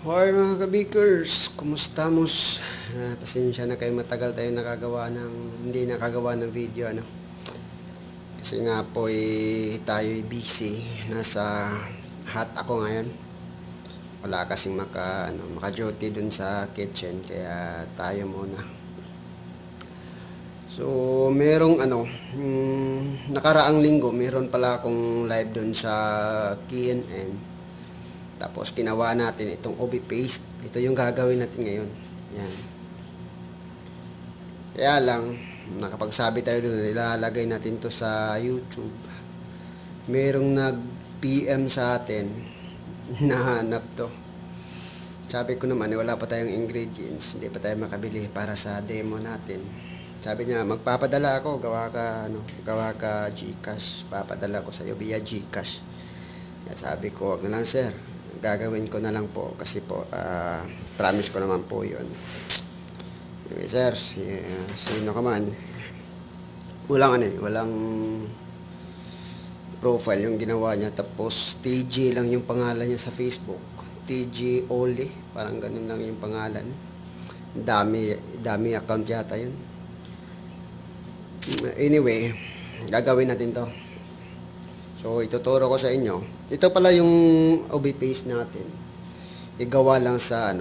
Hoy mga kabikers, kumusta mos? Pasensya na kayo, matagal tayo hindi nakagawa ng video ano. Kasi nga po tayo busy. Nasa hot ako ngayon. Wala kasing maka-duty dun sa kitchen kaya tayo muna. So, nakaraang linggo, meron pala akong live dun sa KNN. Tapos ginawa natin itong OB paste. Ito yung gagawin natin ngayon. Yan. Kaya lang, nakapagsabi tayo doon, ilalagay natin to sa YouTube. Merong nag-PM sa atin, nahanap to. Sabi ko naman, wala pa tayong ingredients, hindi pa tayo makabili para sa demo natin. Sabi niya, magpapadala ako, gawa ka GCash. Papadala ko sa iyo via GCash. Sabi ko, wag na lang sir, gagawin ko na lang po kasi po promise ko naman po yun. Okay, sir, sino ka man, walang profile yung ginawa niya, tapos TG lang yung pangalan niya sa Facebook, TG Oli, parang ganun lang yung pangalan. Dami account yata yun. Anyway, gagawin natin to. So, ituturo ko sa inyo. Ito pala yung OB paste natin. Igawa lang sa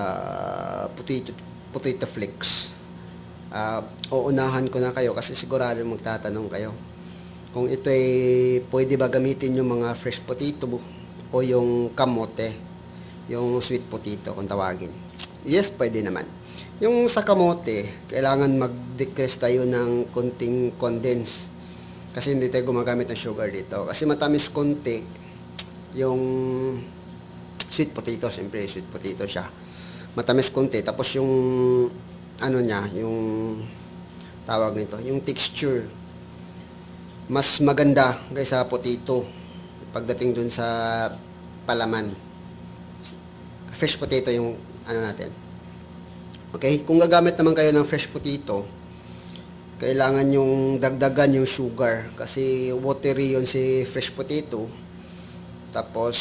potato flakes. Uunahan ko na kayo kasi sigurado magtatanong kayo. Kung ito ay pwede ba gamitin yung mga fresh potato o yung kamote, yung sweet potato kung tawagin. Yes, pwede naman. Yung sa kamote, kailangan mag-decrease tayo ng konting condense. Kasi hindi tayo gumagamit ng sugar dito. Kasi matamis konti yung sweet potato. Siyempre, sweet potato siya. Matamis konti. Tapos yung yung tawag nito, yung texture, mas maganda kaysa potato pagdating dun sa palaman. Fresh potato yung natin. Okay? Kung gagamit naman kayo ng fresh potato, kailangan yung dagdagan yung sugar kasi watery yun si fresh potato. Tapos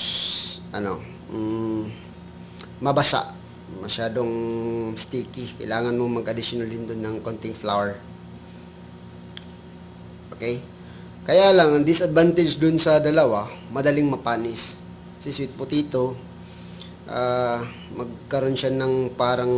mabasa, masyadong sticky. Kailangan mo mag-additional din doon ng konting flour. Okay? Kaya lang ang disadvantage dun sa dalawa, madaling mapanis. Si sweet potato, magkaroon siya ng parang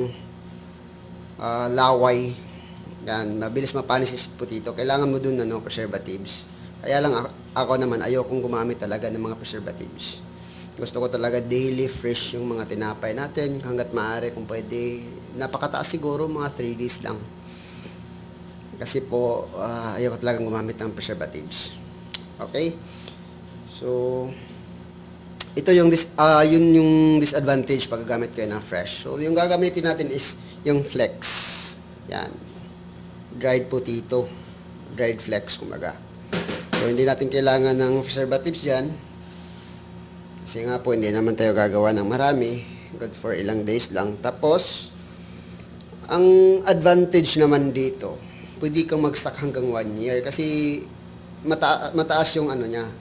laway. Yan, mabilis mapanis si potato. Kailangan mo dun preservatives. Kaya lang ako naman ayokong gumamit talaga ng mga preservatives. Gusto ko talaga daily fresh yung mga tinapay natin hangga't maaari, kung pwede napakataas siguro, mga 3 days lang. Kasi po ayoko talagang gumamit ng preservatives. Okay? So ito yung yun yung disadvantage pag gagamit kayo ng fresh. So yung gagamitin natin is yung flex. Yan. Dried potato, dried flex kumbaga. So hindi natin kailangan ng preservatives diyan. Kasi nga po hindi naman tayo gagawa ng marami, good for ilang days lang. Tapos ang advantage naman dito, pwede kang mag-stock hanggang 1 year kasi mataas yung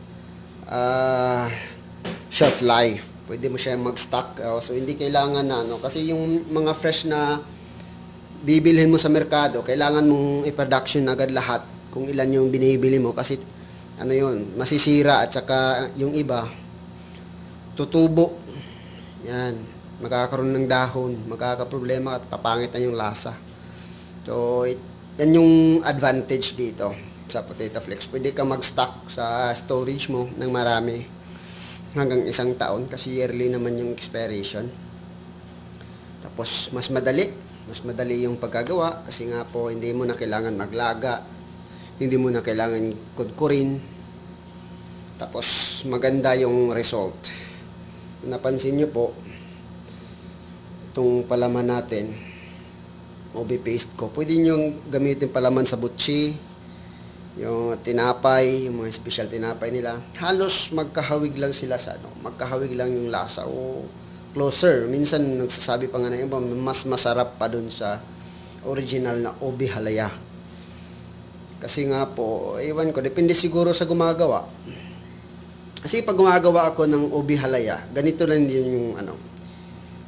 shelf life. Pwede mo siya mag-stock. So hindi kailangan kasi yung mga fresh na bibilhin mo sa merkado, kailangan mong i-production agad lahat kung ilan yung binibili mo kasi masisira at saka yung iba tutubo. Yan, magkakaroon ng dahon, magkakaproblema at papangit na yung lasa. So yan yung advantage dito sa potato flakes. Pwede ka mag-stock sa storage mo ng marami hanggang 1 taon kasi yearly naman yung expiration. Tapos mas madali yung paggagawa kasi nga po hindi mo na kailangan maglaga, hindi mo na kailangan kudkurin. Tapos maganda yung result. Napansin nyo po itong palaman natin, OB paste ko, pwede nyo gamitin palaman sa butchi, yung tinapay, yung mga special tinapay nila. Halos magkahawig lang sila sa magkahawig lang yung lasa o closer. Minsan nagsasabi pa nga na iba, mas masarap pa dun sa original na OB halaya. Kasi nga po, ewan ko, depende siguro sa gumagawa. Kasi pag gumagawa ako ng OB halaya, ganito lang din yung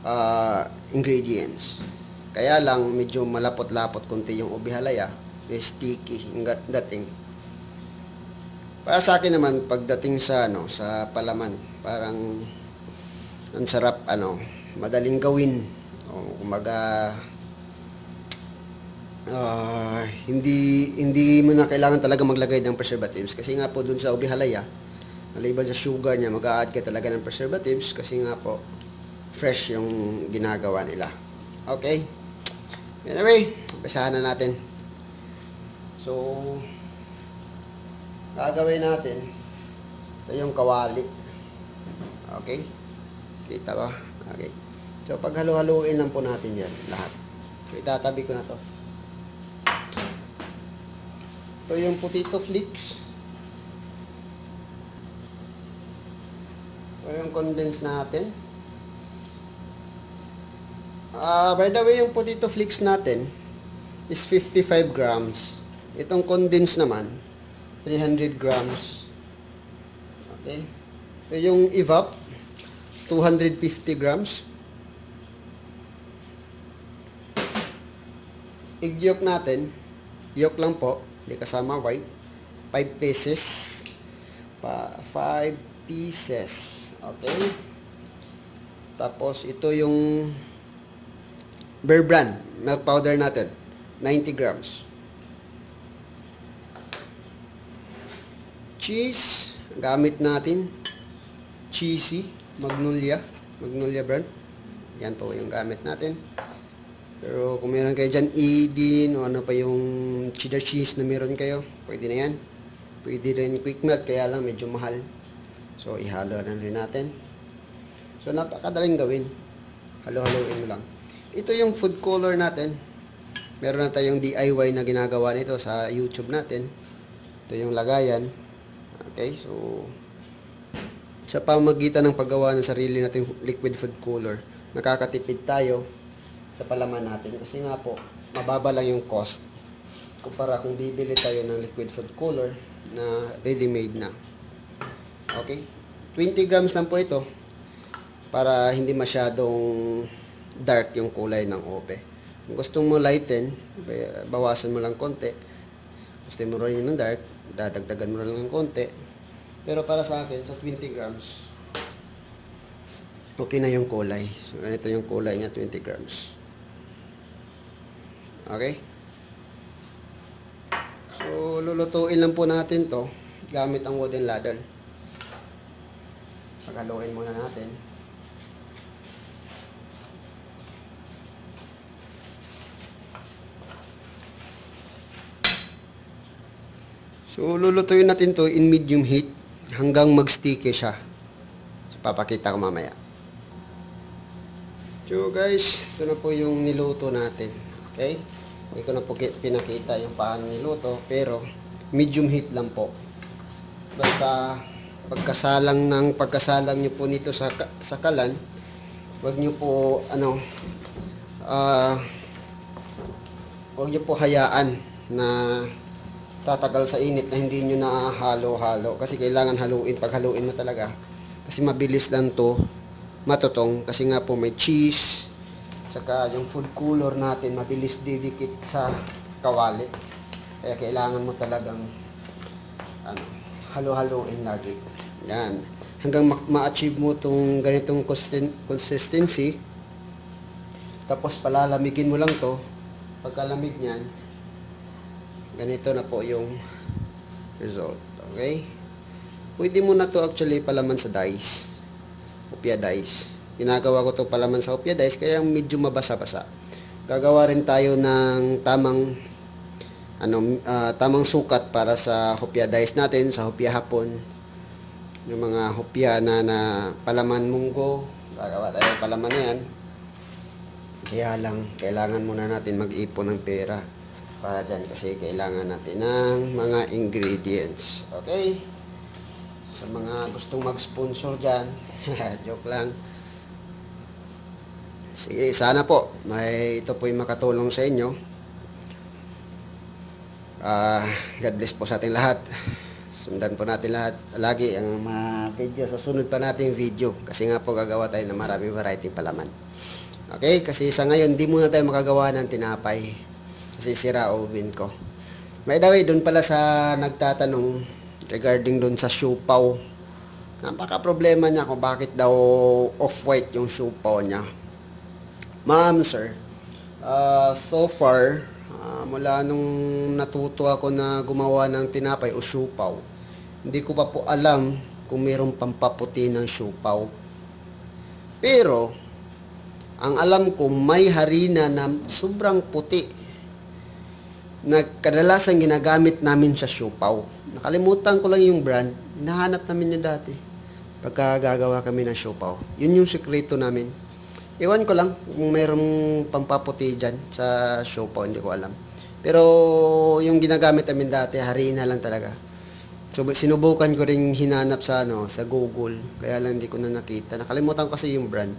ingredients. Kaya lang medyo malapot-lapot konti yung ube halaya, sticky yung dating. Para sa akin naman pagdating sa sa palaman, parang ang sarap madaling gawin. O kumaga hindi mo na kailangan talaga maglagay ng preservatives kasi nga po dun sa ube halaya, maliban sa sugar niya, mag-a-add ka talaga ng preservatives kasi nga po fresh yung ginagawa nila. Okay? Anyway, umpisahan na natin. So, gagawin natin ito yung kawali. Okay? Kita ba? Okay. So, paghalo-haluin lang po natin yan lahat. So, itatabi ko na to. Ito yung potato flakes. Ito yung condense natin. By the way, yung potato flakes natin is 55 grams. Itong condense naman, 300 grams. Okay? Ito yung evap, 250 grams. Egg yolk natin, yolk lang po, hindi kasama white, 5 pieces. 5 pieces. Okay? Tapos, ito yung Bear Brand milk powder natin, 90 grams. Cheese, gamit natin, cheesy, Magnolia brand. Yan po yung gamit natin. Pero kung meron kayo dyan, Edin, o ano pa yung cheddar cheese na meron kayo, pwede na yan. Pwede rin quick melt, kaya lang medyo mahal. So, ihalo na rin natin. So, napakadaling gawin. Halo-haloin mo lang. Ito yung food color natin. Meron na tayong DIY na ginagawa nito sa YouTube natin. Ito yung lagayan. Okay, so sa pamagitan ng paggawa ng sarili nating liquid food color, nakakatipid tayo sa palaman natin kasi nga po, mababa lang yung cost kumpara kung bibili tayo ng liquid food color na ready-made na. Okay? 20 grams lang po ito para hindi masyadong dark yung kulay ng ube. Kung gusto mo lighten, bawasan mo lang konti. Gusto mo rin ng dark, dadagdagan mo lang ng konti. Pero para sa akin, sa 20 grams, okay na yung kulay. So, ganito yung kulay niya, 20 grams. Okay? So, lulutuin lang po natin to gamit ang wooden ladle. Paghaluin muna natin. So, lulutuin natin to in medium heat hanggang mag-sticky siya. So, papakita ko mamaya. So, guys, ito na po yung niluto natin. Okay? Hindi ko na po pinakita yung paano niluto, pero medium heat lang po. Basta, pagkasalang nyo po nito sa kalan, wag nyo po, wag nyo po hayaan na tatagal sa init na hindi nyo na halo-halo kasi kailangan haluin, paghaluin mo talaga kasi mabilis lang to matutong kasi nga po may cheese saka yung food color natin mabilis didikit sa kawali kaya kailangan mo talagang halo-haloin lagi yan hanggang ma-achieve mo tong ganitong consistency tapos palalamigin mo lang to pagkalamig nyan ganito na po yung result. Okay? Pwede mo na to actually palaman sa dice. Hopya dice. Ginagawa ko to palaman sa hopya dice kaya medyo mabasa-basa. Gagawa rin tayo ng tamang sukat para sa hopya dice natin, sa hopya hapon. Yung mga hopya na palaman munggo. Gagawa tayo palaman na yan. Kaya lang, kailangan muna natin mag-ipon ng pera. Para dyan kasi kailangan natin ng mga ingredients. Okay? Sa mga gustong mag-sponsor dyan, joke lang. Sige, sana po, ito po yung makatulong sa inyo. God bless po sa ating lahat. Sundan po natin lahat. Lagi ang mga video. Susunod pa natin yung video. Kasi nga po gagawa tayo ng maraming variety palaman. Okay? Kasi sa ngayon, di muna tayo makagawa ng tinapay. Kasi sira oven ko. By the way, doon pala sa nagtatanong regarding doon sa siopaw. Napaka problema niya kung bakit daw off-white yung siopaw niya. Ma'am, sir, so far, mula nung natuto ako na gumawa ng tinapay o siopaw, hindi ko pa po alam kung mayroong pampaputi ng siopaw. Pero, ang alam ko, may harina na sobrang puti na kadalasan ginagamit namin sa siopaw. Nakalimutan ko lang yung brand. Nahanap namin yun dati. Pagka gagawa kami ng siopaw. Yun yung sekreto namin. Iwan ko lang kung mayroong pampaputi dyan sa siopaw. Hindi ko alam. Pero yung ginagamit namin dati, harina lang talaga. So, sinubukan ko ring hinanap sa Google. Kaya lang hindi ko na nakita. Nakalimutan ko kasi yung brand.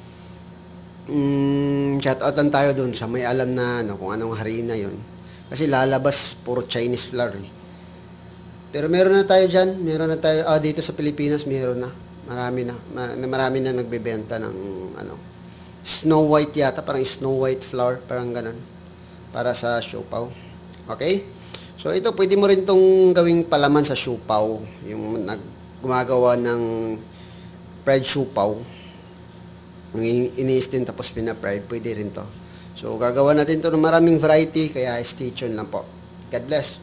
Shoutout lang tayo dun sa may alam na kung anong harina yon. Kasi lalabas puro Chinese flour eh. Pero meron na tayo dyan. Meron na tayo. Dito sa Pilipinas meron na. Marami na nagbebenta ng Snow White yata. Parang Snow White flour. Parang ganun. Para sa siopaw. Okay? So, ito, pwede mo rin tong gawing palaman sa siopaw. Yung gumagawa ng fried siopaw. Yung ini-steam tapos pina-fried, pwede rin to. So, gagawa natin to ng maraming variety, kaya stay tuned lang po. God bless.